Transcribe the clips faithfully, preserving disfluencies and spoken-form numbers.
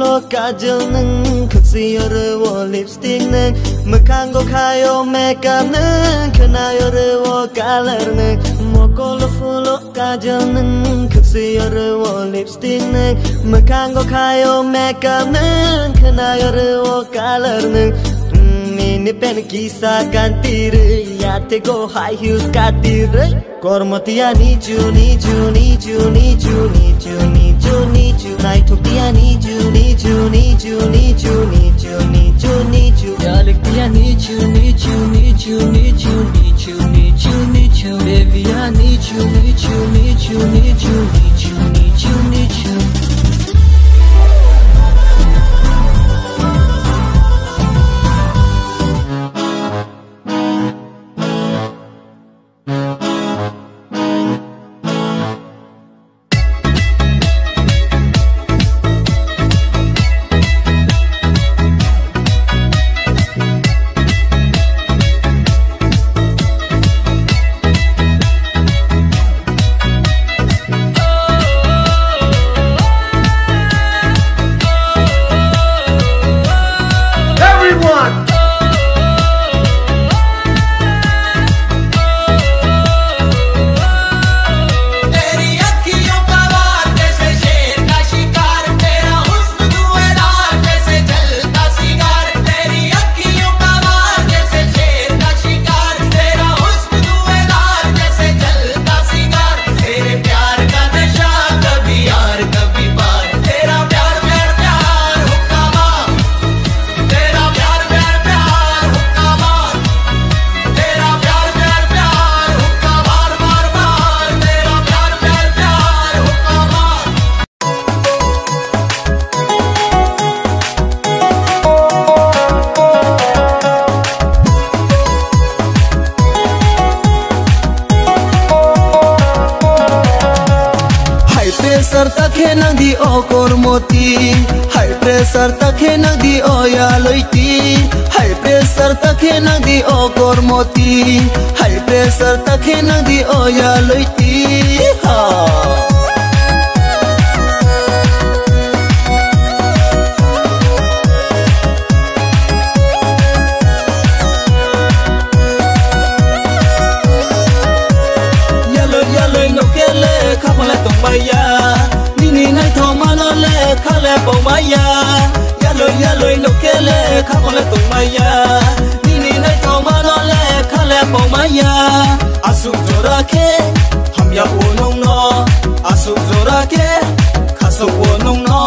full kajal nung kasi yorwo lipstick nung makango kayo makeup nung kana yorwo color nung mokolo full kajal nung kasi yorwo lipstick nung makango kayo makeup nung kana yorwo color nung mini pen kisa kantire yate go high heels katire kormatia nichu nichu nichu nichu nichu nichu nichu night tokia nichu nichu nichu nichu nichu nichu nichu yalektia nichu nichu nichu nichu nichu nichu nichu baby I nichu nichu nichu nichu nichu nichu nichu Nang di okor moti high pressure takhe nang di oya loiti high pressure takhe nang di okor moti high pressure takhe nang di oya loiti ha yalo yalo no kele khamala tombaya ni nai thoma no le khale pomaya yalo yalo no kele khale tomaya ni ni nai thoma no le khale pomaya asu jora ke hum ya wonong no asu jora ke khaso wonong no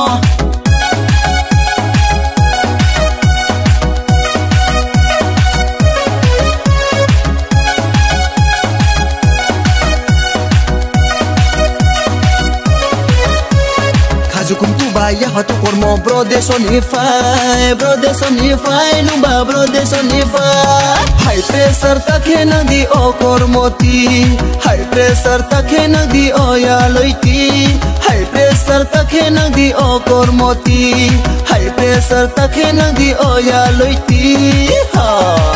Jukum tu baya hatu kormo bro de sonify bro de sonify lumba bro de sonify high pressure takhe nang di o kormoti high pressure takhe nang di o ya loiti high pressure takhe nang di o kormoti high pressure takhe nang di o ya loiti ha